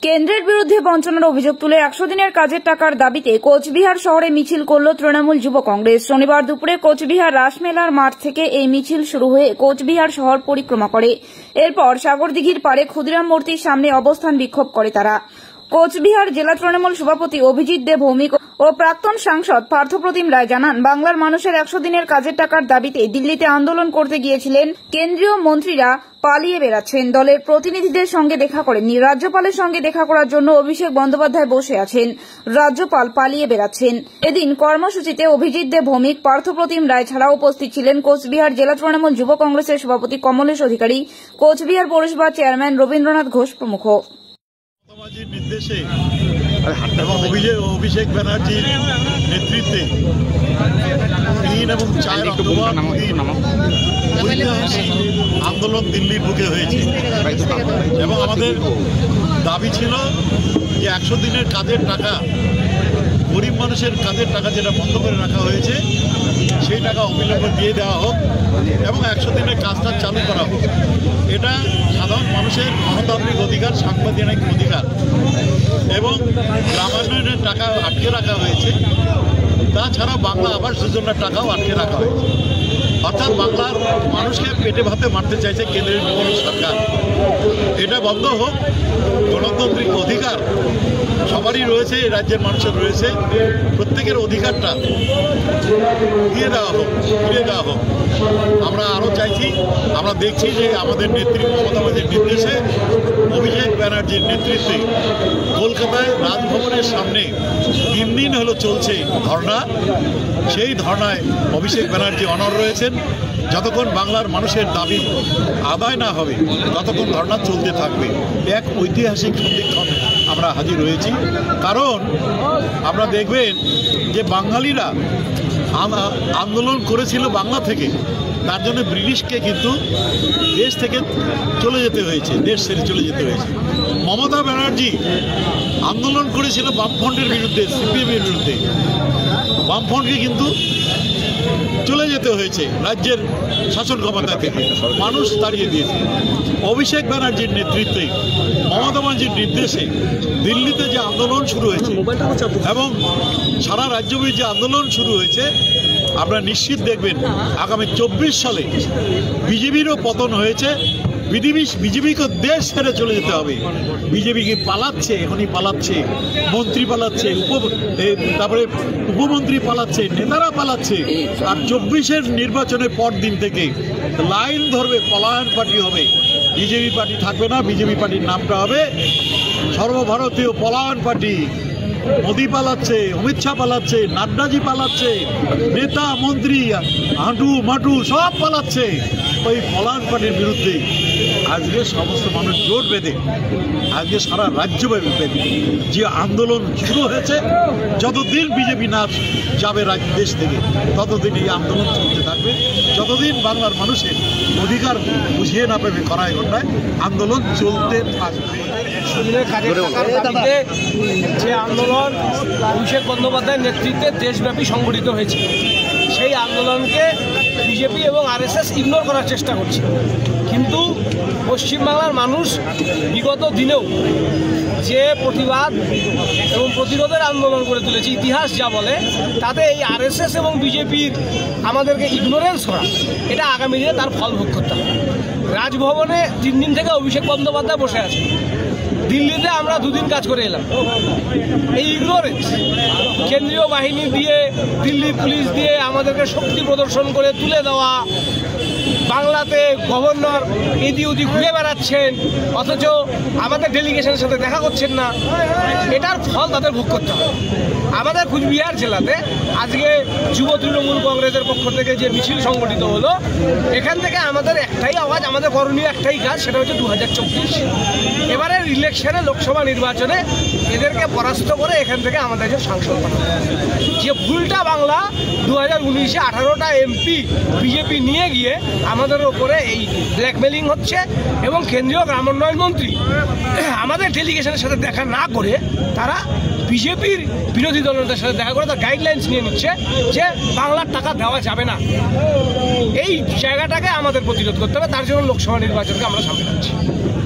কেন্দ্রের বিরুদ্ধে বঞ্চনার অভিযোগ তুলে 100 দিনের কাজের টাকার দাবিতে কোচবিহার শহরে মিছিল করল তৃণমূল যুব কংগ্রেস। শনিবার দুপুরে কোচবিহার রাসমেলার মাঠ থেকে এই মিছিল শুরু হয়ে কোচবিহার শহর পরিক্রমা করে। এরপর সাগরদিঘির পাড়ে ক্ষুদিরাম মূর্তির সামনে অবস্থান বিক্ষোভ করে তারা। কোচবিহার জেলা তৃণমূল সভাপতি অভিজিৎ দে ভৌমিক ও প্রাক্তন সাংসদ পার্থপ্রতিম রায় জানান, বাংলার মানুষের 100 দিনের কাজের টাকার দাবিতে দিল্লিতে আন্দোলন করতে গিয়েছিলেন কেন্দ্রীয় মন্ত্রীরা পালিয়ে বেড়াচ্ছেন। দলের প্রতিনিধিদের সঙ্গে দেখা করেননি। রাজ্যপালের সঙ্গে দেখা করার জন্য অভিষেক বন্দ্যোপাধ্যায় বসে আছেন, রাজ্যপাল পালিয়ে বেড়াচ্ছেন। এদিন কর্মসূচিতে অভিজিৎ দে ভৌমিক, পার্থপ্রতিম রায় ছাড়াও উপস্থিত ছিলেন কোচবিহার জেলা তৃণমূল যুব কংগ্রেসের সভাপতি কমলেশ অধিকারী, কোচবিহার পৌরসভার চেয়ারম্যান রবীন্দ্রনাথ ঘোষ প্রমুখ। নির্দেশে এবং অভিষেক ব্যানার্জির নেতৃত্বে 3 এবং 4 অক্টোবর ঐতিহাসিক আন্দোলন দিল্লির বুকে হয়েছে এবং আমাদের দাবি ছিল যে 100 দিনের কাজের টাকা, গরিব মানুষের কাজের টাকা যেটা বন্ধ করে রাখা হয়েছে সেই টাকা অবিলম্বে দিয়ে দেওয়া হোক এবং 100 দিনের কাজটা চালু করা হোক। এটা সাধারণ মানুষের গণতান্ত্রিক অধিকার, সাংবিধানিক অধিকার। এবং গ্রামায়ণের টাকা আটকে রাখা হয়েছে, তাছাড়া বাংলা আবাস যোজনার টাকাও আটকে রাখা হয়েছে। অর্থাৎ বাংলার মানুষকে পেটে ভাতে মারতে চাইছে কেন্দ্রের বিরোধী সরকার। এটা বন্ধ হোক। গণতান্ত্রিক অধিকার সবারই রয়েছে, এই রাজ্যের মানুষের রয়েছে, প্রত্যেকের অধিকারটা দিয়ে দেওয়া হোক, ফিরে দেওয়া হোক। আমরা আরও চাইছি, আমরা দেখছি যে আমাদের নেত্রী মমতা ব্যানার্জির নির্দেশে অভিষেক ব্যানার্জির নেতৃত্বে কলকাতায় রাজভবনের সামনে 3 দিন হলো চলছে ধর্না। সেই ধর্নায় অভিষেক ব্যানার্জি অনড় রয়েছেন। যতক্ষণ বাংলার মানুষের দাবি আদায় না হবে ততক্ষণ ধর্না চলতে থাকবে। এক ঐতিহাসিক সন্ধিক্ষণ আমরা হাজির হয়েছি। কারণ আমরা দেখবেন যে বাঙালিরা আন্দোলন করেছিল বাংলা থেকে, তার জন্য ব্রিটিশকে কিন্তু দেশ থেকে চলে যেতে হয়েছে, দেশ ছেড়ে চলে যেতে হয়েছে। মমতা ব্যানার্জি আন্দোলন করেছিল বামফ্রন্টের বিরুদ্ধে, সিপিএমের বিরুদ্ধে। বামফ্রন্টকে কিন্তু চলে যেতে হয়েছে রাজ্যের শাসন ক্ষমতা থেকে, মানুষ তাড়িয়ে দিয়েছে। অভিষেক ব্যানার্জির নেতৃত্বে, মমতা ব্যানার্জির নির্দেশে দিল্লিতে যে আন্দোলন শুরু হয়েছে এবং সারা রাজ্যব্যাপী যে আন্দোলন শুরু হয়েছে, আপনারা নিশ্চিত দেখবেন আগামী 24 সালে বিজেপিরও পতন হয়েছে। বিজেপিকে দেশ ছেড়ে চলে যেতে হবে। বিজেপিকে পালাচ্ছে, এখনই পালাচ্ছে, মন্ত্রী পালাচ্ছে, তারপরে উপমন্ত্রী পালাচ্ছে, নেতারা পালাচ্ছে। আর 24-এর নির্বাচনের পর দিন থেকে লাইন ধরবে, পলায়ন পার্টি হবে, বিজেপি পার্টি থাকবে না। বিজেপি পার্টির নামটা হবে সর্বভারতীয় পলায়ন পার্টি। মোদি পালাচ্ছে, অমিত শাহ পালাচ্ছে, নাড্ডাজি পালাচ্ছে, নেতা মন্ত্রী হাঁটু মাটু সব পালাচ্ছে। ওই পলায়ন পার্টির বিরুদ্ধে আজকে সমস্ত মানুষ জোট বেঁধে, আজকে সারা রাজ্যব্যাপী বেঁধে যে আন্দোলন শুরু হয়েছে, যতদিন বিজেপি না যাবে দেশ থেকে ততদিন এই আন্দোলন চলতে থাকবে। যতদিন বাংলার মানুষের অধিকার বুঝিয়ে না পাবে কড়াই ঘন্টায়, আন্দোলন চলতে থাকবে। যে আন্দোলন অভিষেক বন্দ্যোপাধ্যায়ের নেতৃত্বে দেশব্যাপী সংগঠিত হয়েছে, সেই আন্দোলনকে বিজেপি এবং আরএসএস ইগনোর করার চেষ্টা করছে। কিন্তু পশ্চিমবাংলার মানুষ বিগত দিনেও যে প্রতিবাদ এবং প্রতিরোধের আন্দোলন করে তুলেছে, ইতিহাস যা বলে, তাতে এই আরএসএস এবং বিজেপির আমাদেরকে ইগনোরেন্স করা, এটা আগামী দিনে তার ফল ভোগ করতে হবে। রাজভবনে 3 দিন থেকে অভিষেক বন্দ্যোপাধ্যায় বসে আছে। দিল্লিতে আমরা 2 দিন কাজ করে এলাম। এই ইগনোরেন্স, কেন্দ্রীয় বাহিনী দিয়ে, দিল্লি পুলিশ দিয়ে আমাদেরকে শক্তি প্রদর্শন করে তুলে দেওয়া, বাংলাতে গভর্নর এদিক ওদিক ঘুরে বেড়াচ্ছেন, অথচ আমাদের ডেলিগেশনের সাথে দেখা করছেন না, এটার ফল তাদের ভোগ করতে হবে। আমাদের কুচবিহার জেলাতে আজকে যুব তৃণমূল কংগ্রেসের পক্ষ থেকে যে মিছিল সংগঠিত হলো, এখান থেকে আমাদের একটাই আওয়াজ, আমাদের করণীয় একটাই কাজ, সেটা হচ্ছে 2024 এবারের ইলেকশনে, লোকসভা নির্বাচনে এদেরকে পরাস্ত করে এখান থেকে আমাদের যে সাংসদ বানানো, যে ভুলটা বাংলা 2019-এ 18টা এমপি বিজেপি নিয়ে গিয়ে আমাদের ওপরে এই ব্ল্যাকমেলিং হচ্ছে এবং কেন্দ্রীয় গ্রামোন্নয়ন মন্ত্রী আমাদের ডেলিগেশনের সাথে দেখা না করে তারা বিজেপির বিরোধী দলনেতার সাথে দেখা করে তার গাইডলাইন্স নিয়ে নিচ্ছে যে বাংলার টাকা দেওয়া যাবে না। এই জায়গাটাকে আমাদের প্রতিরোধ করতে হবে। তার জন্য লোকসভা নির্বাচনকে আমরা সামনে রাখছি।